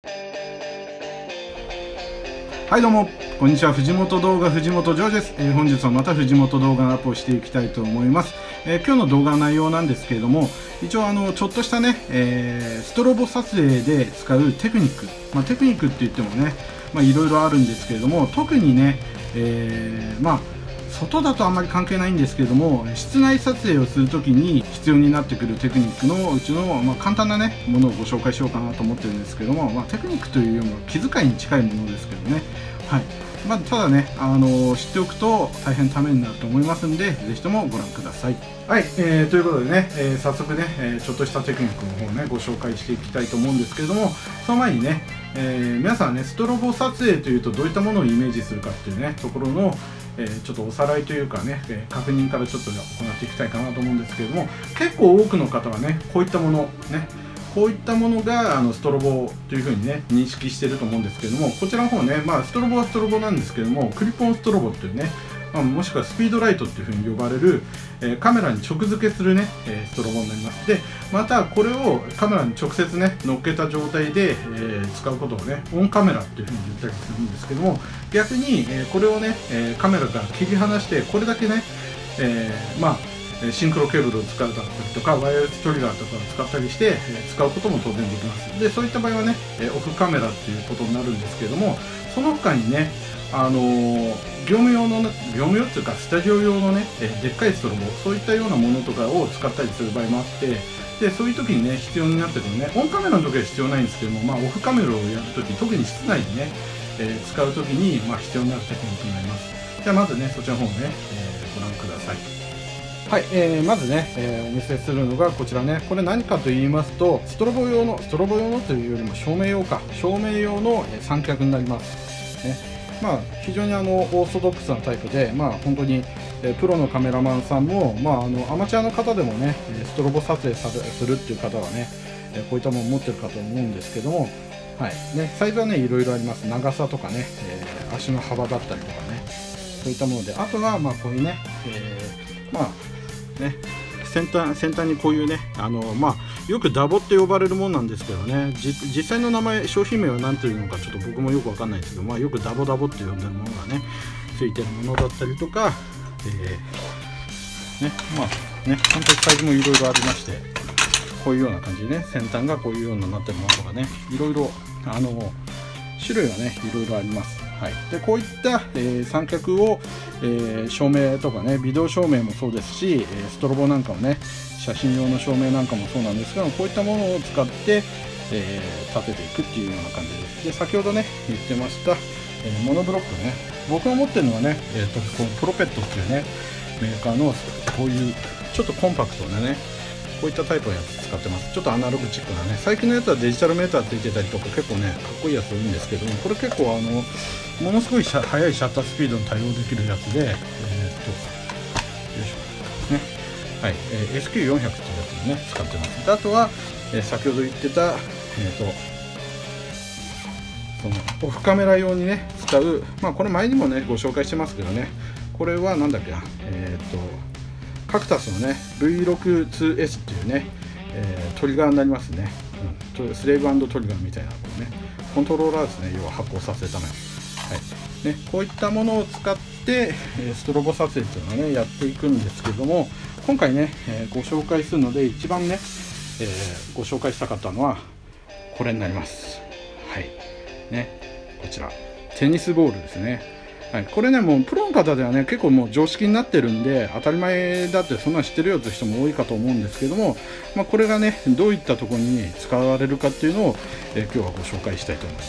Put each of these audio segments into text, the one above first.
はいどうもこんにちは。藤本動画藤本ジョージです。本日はまた藤本動画のアップをしていきたいと思います。今日の動画の内容なんですけれども、一応ちょっとしたね、ストロボ撮影で使うテクニック、テクニックって言ってもね、いろいろあるんですけれども、特にね、外だとあんまり関係ないんですけれども、室内撮影をするときに必要になってくるテクニックのうちの、簡単なねものをご紹介しようかなと思ってるんですけども、テクニックというよりも気遣いに近いものですけどね。はい。ただね、知っておくと大変ためになると思いますので、ぜひともご覧ください。はい、ということでね、早速ね、ちょっとしたテクニックの方をねご紹介していきたいと思うんですけれども、その前にね、皆さんね、ストロボ撮影というとどういったものをイメージするかっていうねところの、ちょっとおさらいというかね、確認からちょっと行っていきたいかなと思うんですけれども、結構多くの方はね、こういったものね、こういったものがストロボというふうにね認識していると思うんですけれども、こちらの方ね、ストロボはストロボなんですけれども、クリポンストロボっていうね、もしくはスピードライトっていうふうに呼ばれる、カメラに直付けするね、ストロボになります。でまたこれをカメラに直接ね乗っけた状態で、使うことをねオンカメラっていうふうに言ったりするんですけども、逆に、これをね、カメラから切り離してこれだけね、シンクロケーブルを使うだったりとかワイヤレストリガーとかを使ったりして、使うことも当然できます。でそういった場合はね、オフカメラっていうことになるんですけれども、その他にね、業務用っていうかスタジオ用のね、でっかいストロボ、そういったようなものとかを使ったりする場合もあって、でそういう時にね必要になってくるね、オンカメラの時は必要ないんですけども、オフカメラをやる時、特に室内でね、使う時に、必要になるテクニックになります。じゃあまずねそちらの方をね、ご覧ください。はい、まずね、お見せするのがこちらね。これ何かと言いますと、ストロボ用のというよりも照明用の三脚になりますね。非常にオーソドックスなタイプで、本当にプロのカメラマンさんも、アマチュアの方でもねストロボ撮影するっていう方はね、こういったものを持ってるかと思うんですけども、はいね、サイズはねいろいろあります。長さとかね、足の幅だったりとかね、そういったもので、あとはこういうね、先端にこういうね、よくダボって呼ばれるものなんですけどね、実際の名前、商品名は何ていうのかちょっと僕もよくわかんないですけど、よくダボって呼んでるものがねついてるものだったりとか、本当にサイズもいろいろありまして、こういうような感じでね、先端がこういうようになってるものとかね、いろいろ種類はねいろいろあります。はい、でこういった、三脚を、照明とかね、ビデオ照明もそうですし、ストロボなんかもね、写真用の照明なんかもそうなんですが、こういったものを使って、立てていくっていうような感じです。で先ほどね言ってました、モノブロックね、僕が持ってるのはね、このプロペットっていうねメーカーのこういうちょっとコンパクトなね、こういったタイプのやつ使ってます。ちょっとアナログチックなね、最近のやつはデジタルメーターついてたりとか結構ねかっこいいやつ多いんですけども、これ結構ものすごい速いシャッタースピードに対応できるやつで、よいしょね、はい、SQ400 っていうやつをね使ってます。であとは、先ほど言ってたそのオフカメラ用にね使う、これ前にもねご紹介してますけどね、これはなんだっけな、カクタスのね V62S っていうね、トリガーになりますね、スレーブ&トリガーみたいなこれねコントローラーですね、要は発光させるための、はいね、こういったものを使ってストロボ撮影っていうのをねやっていくんですけども、今回ね、ご紹介するので一番ね、ご紹介したかったのはこれになります。はいね、こちらテニスボールですね。はい、これねもうプロの方ではね結構もう常識になってるんで当たり前だってそんな知ってるよという人も多いかと思うんですけども、これがねどういったところに使われるかっていうのを、今日はご紹介したいと思います。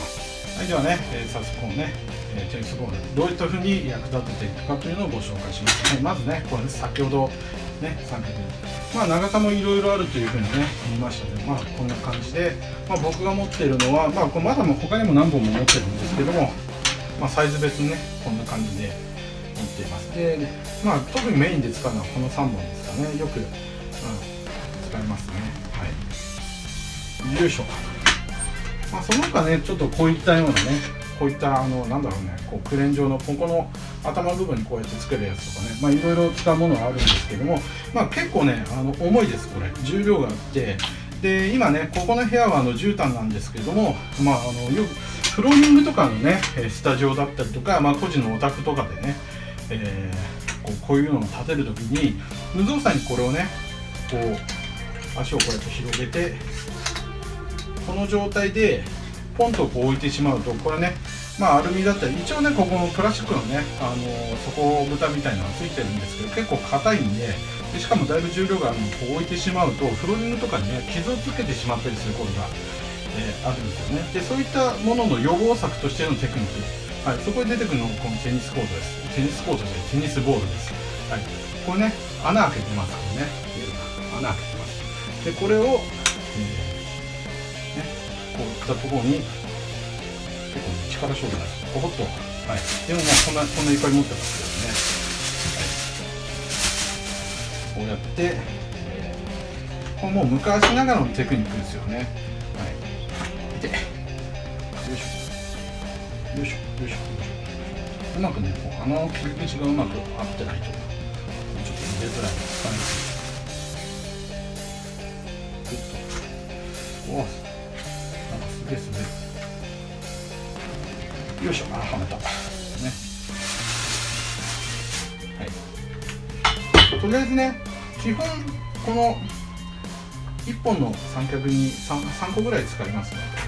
はい、ではね、早速このねテニスボールどういったふうに役立てていくかというのをご紹介します。まずねこれ先ほどね三脚、長さもいろいろあるというふうにね言いましたけど、こんな感じで、僕が持っているのはこれまだ他にも何本も持ってるんですけども、サイズ別にねこんな感じで持っています。で、特にメインで使うのはこの3本ですかね。よく、使いますね。はい、よいしょ。その他ねちょっとこういったようなね、こういったなんだろうね、こうクレーン状のここの頭の部分にこうやってつけるやつとかね、いろいろ使うものはあるんですけども、結構ね重いです。これ重量があって、 で今ねここの部屋は絨毯なんですけれども、よくフローリングとかのねスタジオだったりとか、個人のお宅とかでね、こういうのを立てる時に無造作にこれをねこう足をこうやって広げてこの状態でポンとこう置いてしまうと、これねアルミだったり一応ねここのプラスチックのね底蓋みたいなのがついてるんですけど、結構硬いんで、しかもだいぶ重量があるのをこう置いてしまうとフローリングとかにね傷をつけてしまったりすることが、あるんですよね。でそういったものの予防策としてのテクニック、そこで出てくるのがこのテニスコートです。テニスコートじゃない、テニスボールです。これね穴開けてますからね、穴開けてます。でこれを、こういったところに結構力勝負なんです。ポコッと、でもこんないっぱい持ってますけどね、こうやって、これもう昔ながらのテクニックですよね。よいしょよいしょよいしょ。うまくねこう穴の切り口がうまく合ってないとちょっと入れづらい感じ。おお、なんかすげえすげえ。よいしょ、はめたね。とりあえずね、基本この1本の三脚に 3個ぐらい使いますので、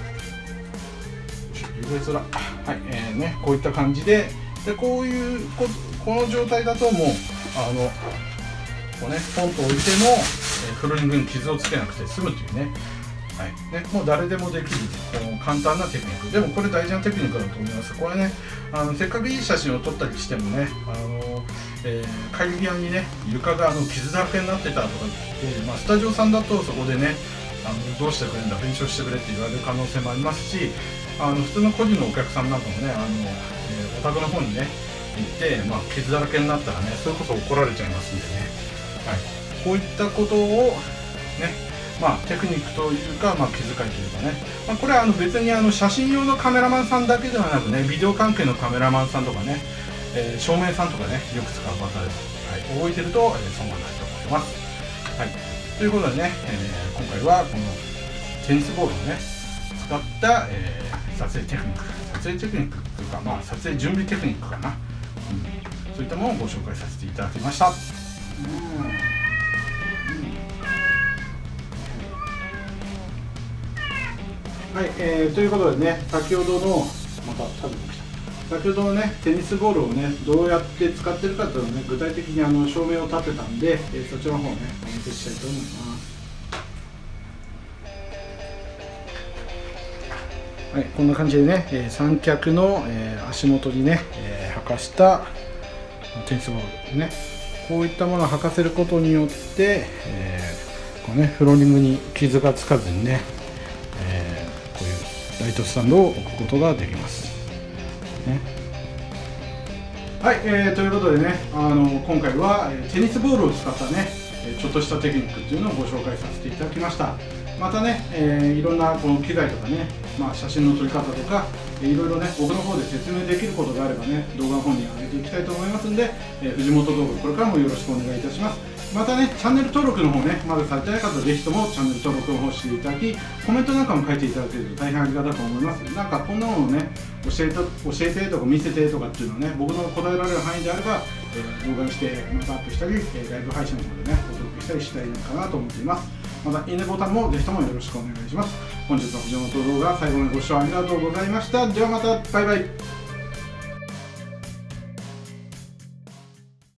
こういった感じで、こういうこの状態だともうこうねポンと置いても、フローリングに傷をつけなくて済むというね。もう誰でもできる簡単なテクニックでもこれ大事なテクニックだと思います。これねせっかくいい写真を撮ったりしてもね帰り際にね床が傷だらけになってたとか言って、スタジオさんだとそこでねどうしてくれるんだ弁償してくれって言われる可能性もありますし、普通の個人のお客さんなんかもねお宅の方にね行って、傷だらけになったらねそれこそ怒られちゃいますんでね、こういったことをねテクニックというか、気遣いというかね、これは別に写真用のカメラマンさんだけではなくね、ビデオ関係のカメラマンさんとかね、照明さんとかね、よく使う技です。覚えてると、損がないと思います。ということでね、今回はこのテニスボールをね、使った、撮影テクニックというか、撮影準備テクニックかな、そういったものをご紹介させていただきました。ということでね、先ほどのねテニスボールをねどうやって使ってるかというのをね具体的に照明を立てたんで、そちらの方をねお見せしたいと思います。こんな感じでね、三脚の、足元にね、履かしたテニスボールね、こういったものを履かせることによって、こうねフローリングに傷がつかずにね、こういうライトスタンドを置くことができます。ということでね、今回はテニスボールを使ったねちょっとしたテクニックっていうのをご紹介させていただきました。またね、いろんなこの機材とかね、写真の撮り方とかいろいろね僕の方で説明できることがあればね動画の方に上げていきたいと思いますんで、藤本動画これからもよろしくお願いいたします。またねチャンネル登録の方ねまだされてない方はぜひともチャンネル登録の方していただき、コメントなんかも書いていただけると大変ありがたく思います。なんかこんなものをね教えてとか見せてとかっていうのをね僕の答えられる範囲であれば、動画にしてまたアップしたり、ライブ配信の方でねお届けしたりしたいのかなと思っています。またいいねボタンもぜひともよろしくお願いします。本日の藤本動画最後までご視聴ありがとうございました。ではまた、バイバイ。